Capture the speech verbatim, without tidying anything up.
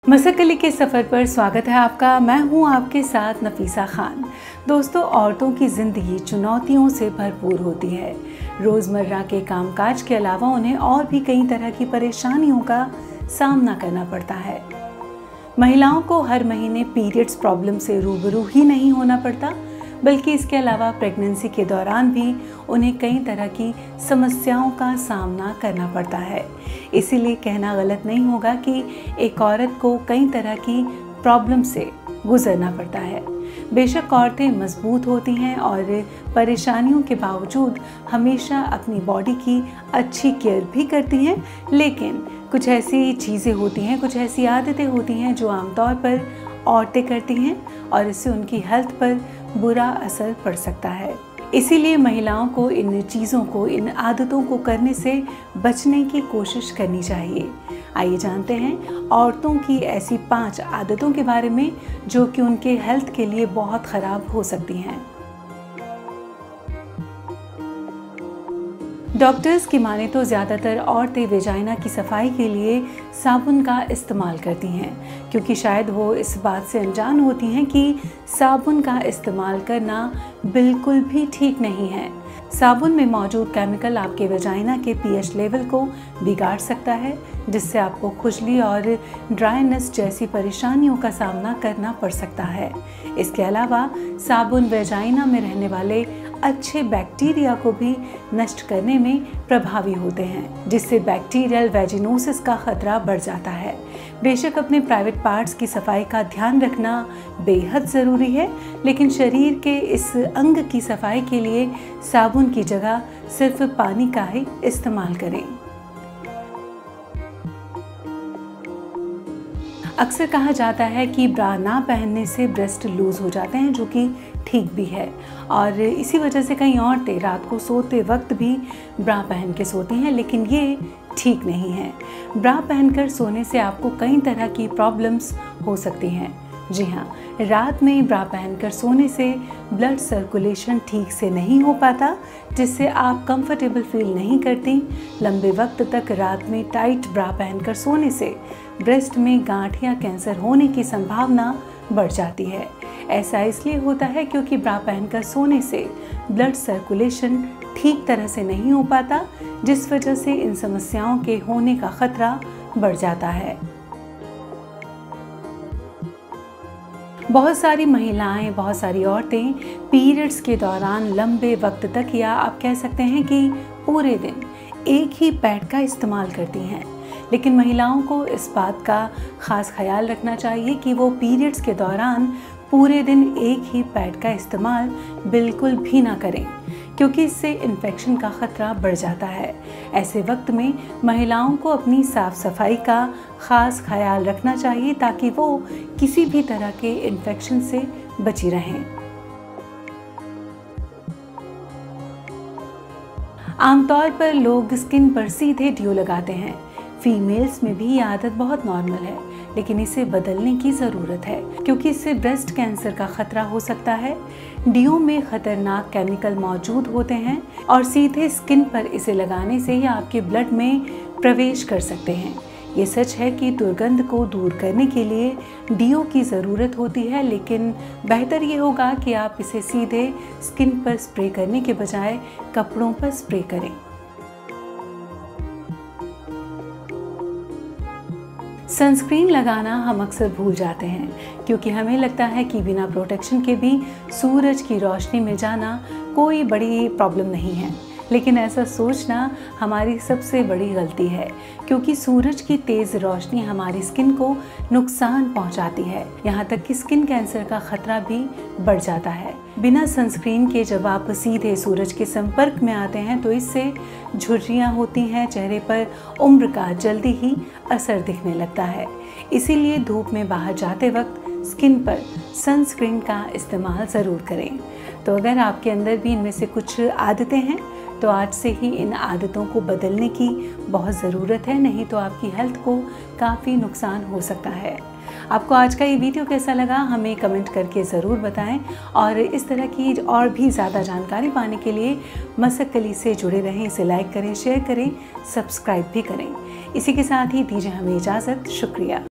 मसक्कली के सफ़र पर स्वागत है आपका। मैं हूं आपके साथ नफीसा खान। दोस्तों, औरतों की ज़िंदगी चुनौतियों से भरपूर होती है। रोज़मर्रा के कामकाज के अलावा उन्हें और भी कई तरह की परेशानियों का सामना करना पड़ता है। महिलाओं को हर महीने पीरियड्स प्रॉब्लम से रूबरू ही नहीं होना पड़ता, बल्कि इसके अलावा प्रेगनेंसी के दौरान भी उन्हें कई तरह की समस्याओं का सामना करना पड़ता है। इसीलिए कहना गलत नहीं होगा कि एक औरत को कई तरह की प्रॉब्लम से गुजरना पड़ता है। बेशक औरतें मजबूत होती हैं और परेशानियों के बावजूद हमेशा अपनी बॉडी की अच्छी केयर भी करती हैं, लेकिन कुछ ऐसी चीज़ें होती हैं, कुछ ऐसी आदतें होती हैं जो आमतौर पर औरतें करती हैं और इससे उनकी हेल्थ पर बुरा असर पड़ सकता है। इसीलिए महिलाओं को इन चीज़ों को, इन आदतों को करने से बचने की कोशिश करनी चाहिए। आइए जानते हैं औरतों की ऐसी पांच आदतों के बारे में जो कि उनके हेल्थ के लिए बहुत ख़राब हो सकती हैं। डॉक्टर्स की माने तो ज़्यादातर औरतें वेजाइना की सफाई के लिए साबुन का इस्तेमाल करती हैं, क्योंकि शायद वो इस बात से अनजान होती हैं कि साबुन का इस्तेमाल करना बिल्कुल भी ठीक नहीं है। साबुन में मौजूद केमिकल आपके वेजाइना के पीएच लेवल को बिगाड़ सकता है, जिससे आपको खुजली और ड्राइनेस जैसी परेशानियों का सामना करना पड़ सकता है। इसके अलावा साबुन वेजाइना में रहने वाले अच्छे बैक्टीरिया को भी नष्ट करने में प्रभावी होते हैं, जिससे बैक्टीरियल वेजिनोसिस का खतरा बढ़ जाता है। बेशक अपने प्राइवेट पार्ट्स की सफाई का ध्यान रखना बेहद ज़रूरी है, लेकिन शरीर के इस अंग की सफाई के लिए साबुन की जगह सिर्फ पानी का ही इस्तेमाल करें। अक्सर कहा जाता है कि ब्रा ना पहनने से ब्रेस्ट लूज़ हो जाते हैं, जो कि ठीक भी है, और इसी वजह से कई औरतें रात को सोते वक्त भी ब्रा पहन के सोती हैं, लेकिन ये ठीक नहीं है। ब्रा पहनकर सोने से आपको कई तरह की प्रॉब्लम्स हो सकती हैं। जी हाँ, रात में ब्रा पहनकर सोने से ब्लड सर्कुलेशन ठीक से नहीं हो पाता, जिससे आप कंफर्टेबल फील नहीं करती। लंबे वक्त तक रात में टाइट ब्रा पहनकर सोने से ब्रेस्ट में गांठ या कैंसर होने की संभावना बढ़ जाती है। ऐसा इसलिए होता है क्योंकि ब्रा पहनकर सोने से ब्लड सर्कुलेशन ठीक तरह से नहीं हो पाता, जिस वजह से इन समस्याओं के होने का खतरा बढ़ जाता है। बहुत सारी महिलाएं, बहुत सारी औरतें पीरियड्स के दौरान लंबे वक्त तक, या आप कह सकते हैं कि पूरे दिन एक ही पैड का इस्तेमाल करती हैं। लेकिन महिलाओं को इस बात का ख़ास ख्याल रखना चाहिए कि वो पीरियड्स के दौरान पूरे दिन एक ही पैड का इस्तेमाल बिल्कुल भी ना करें, क्योंकि इससे इन्फेक्शन का ख़तरा बढ़ जाता है। ऐसे वक्त में महिलाओं को अपनी साफ़ सफाई का ख़ास ख्याल रखना चाहिए, ताकि वो किसी भी तरह के इन्फेक्शन से बची रहें। आमतौर पर लोग स्किन पर सीधे ड्यू लगाते हैं। फीमेल्स में भी ये आदत बहुत नॉर्मल है, लेकिन इसे बदलने की ज़रूरत है, क्योंकि इससे ब्रेस्ट कैंसर का खतरा हो सकता है। ड्यू में खतरनाक केमिकल मौजूद होते हैं और सीधे स्किन पर इसे लगाने से ही आपके ब्लड में प्रवेश कर सकते हैं। ये सच है कि दुर्गंध को दूर करने के लिए डीओ की ज़रूरत होती है, लेकिन बेहतर ये होगा कि आप इसे सीधे स्किन पर स्प्रे करने के बजाय कपड़ों पर स्प्रे करें। सनस्क्रीन लगाना हम अक्सर भूल जाते हैं, क्योंकि हमें लगता है कि बिना प्रोटेक्शन के भी सूरज की रोशनी में जाना कोई बड़ी प्रॉब्लम नहीं है। लेकिन ऐसा सोचना हमारी सबसे बड़ी गलती है, क्योंकि सूरज की तेज़ रोशनी हमारी स्किन को नुकसान पहुंचाती है। यहाँ तक कि स्किन कैंसर का खतरा भी बढ़ जाता है। बिना सनस्क्रीन के जब आप सीधे सूरज के संपर्क में आते हैं तो इससे झुर्रियाँ होती हैं चेहरे पर, उम्र का जल्दी ही असर दिखने लगता है। इसीलिए धूप में बाहर जाते वक्त स्किन पर सनस्क्रीन का इस्तेमाल ज़रूर करें। तो अगर आपके अंदर भी इनमें से कुछ आदतें हैं तो आज से ही इन आदतों को बदलने की बहुत ज़रूरत है, नहीं तो आपकी हेल्थ को काफ़ी नुकसान हो सकता है। आपको आज का ये वीडियो कैसा लगा हमें कमेंट करके ज़रूर बताएं, और इस तरह की और भी ज़्यादा जानकारी पाने के लिए मसक्कली से जुड़े रहें। इसे लाइक करें, शेयर करें, सब्सक्राइब भी करें। इसी के साथ ही दीजिए हमें इजाज़त। शुक्रिया।